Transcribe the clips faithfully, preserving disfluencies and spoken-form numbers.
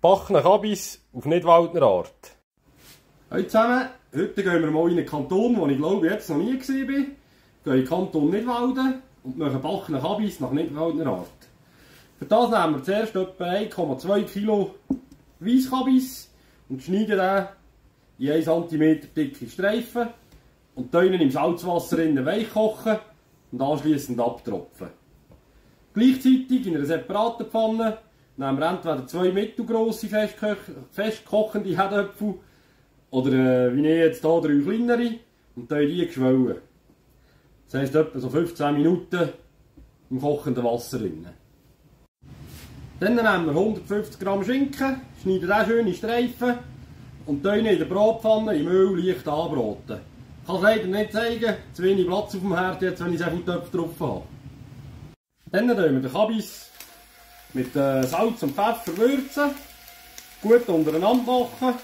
Backene Kabis auf Nidwaldner Art. Hallo zusammen, heute gehen wir mal in einen Kanton, wo ich glaube jetzt noch nie war. Wir gehen in den Kanton Nidwalden und machen backene Kabis nach Nidwaldner Art. Für das nehmen wir zuerst etwa eins Komma zwei Kilo Weisskabis und schneiden den in ein Zentimeter dicke Streifen und tun ihn im Salzwasser weich kochen und anschliessend abtropfen. Gleichzeitig in einer separaten Pfanne nehmen wir entweder zwei mittelgrosse festkochende Herdöpfel oder äh, wie ich jetzt hier drei kleinere und tun die geschwollen. Das heisst etwa so fünfzehn Minuten im kochenden Wasser drin. Dann nehmen wir hundertfünfzig Gramm Schinken, schneiden den schön in Streifen und tun in der Bratpfanne im Öl leicht anbraten. Ich kann es leider nicht zeigen, zu wenig Platz auf dem Herd, jetzt, wenn ich so viele Töpfe drauf habe. Dann würzen wir den Kabis mit äh, Salz und Pfeffer würzen, gut untereinander machen.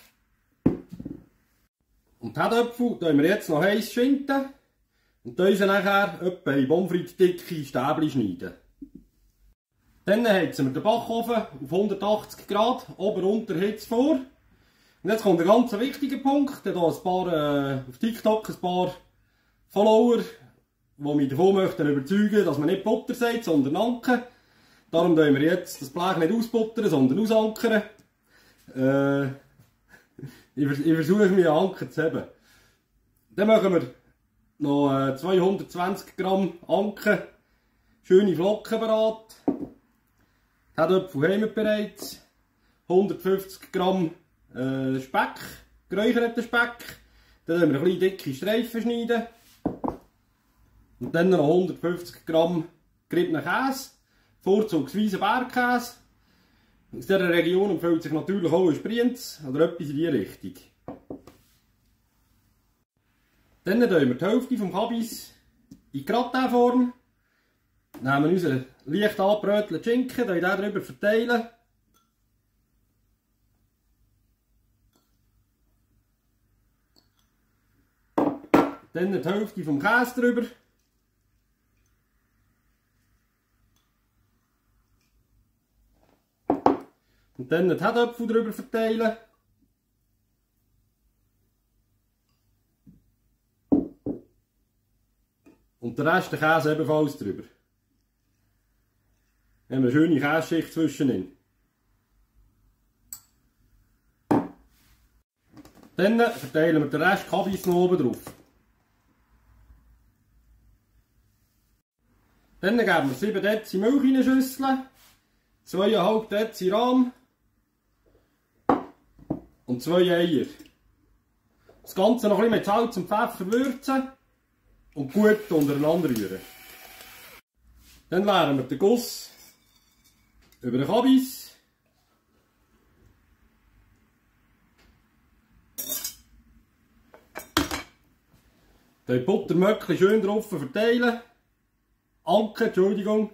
Und die Herdöpfel tun wir jetzt noch heiß schinden und tun sie nachher etwa in Pommes frites dicke Stäbchen schneiden. Dann heizen wir den Backofen auf hundertachtzig Grad, Ober-Unterhitze vor. Und jetzt kommt ein ganz wichtiger Punkt. Ich habe hier ein paar, äh, auf TikTok ein paar Follower, die mich davon möchten überzeugen, dass man nicht Butter sagt, sondern Anken. Darum tun wir jetzt das Blech nicht ausbuttern, sondern ausankern. Äh, ich, ich versuche mich an Anken zu haben. Dann machen wir noch äh, zweihundertzwanzig Gramm Anken, schöne Flocken bereit. Herdöpfel haben wir bereits. hundertfünfzig Gramm äh, Speck, geräucherten Speck. Dann schneiden wir ein bisschen dicke Streifen schneiden. Und dann noch hundertfünfzig Gramm geriebenen Käse, vorzugsweise Bergkäse. Aus dieser Region empfiehlt sich natürlich auch ein Sprienz oder etwas in diese Richtung. Dann nehmen wir die Hälfte des Kabis in Gratin-Form. Nehmen unseren leicht angebrötelten Schinken, den darüber verteilen. Dann die Hälfte des Käse drüber. Und dann die Herdöpfel drüber verteilen. Und den Rest der Käse ebenfalls drüber. Dann haben wir eine schöne Kässchicht zwischenin. Dann verteilen wir den Rest Kabis noch oben drauf. Dann geben wir sieben Dezi Milch in eine Schüssel, zwei Komma fünf Dezi Rahm und zwei Eier. Das Ganze noch ein bisschen mit Salz und Pfeffer würzen und gut untereinander rühren. Dann leeren wir den Guss über den Kabis. Die Buttermöckchen schön drauf verteilen. Anken, Entschuldigung.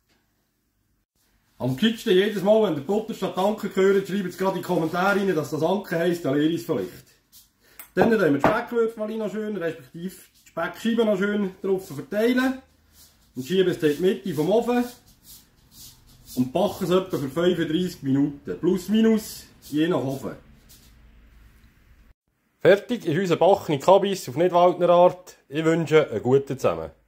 Am kitschsten jedes Mal, wenn der Butter statt Anken gehört, schreibt es gerade in die Kommentare rein, dass das Anken heisst, dann lehre ich es vielleicht. Dann tun wir die Speckwürfel noch schön, respektive die Speckscheiben noch schön drauf verteilen. Und schieben es in die Mitte vom Ofen. Und backen es etwa für fünfunddreissig Minuten. Plus minus, je nach Ofen. Fertig ist unser backene Kabis auf Nidwaldner Art. Ich wünsche einen guten zusammen.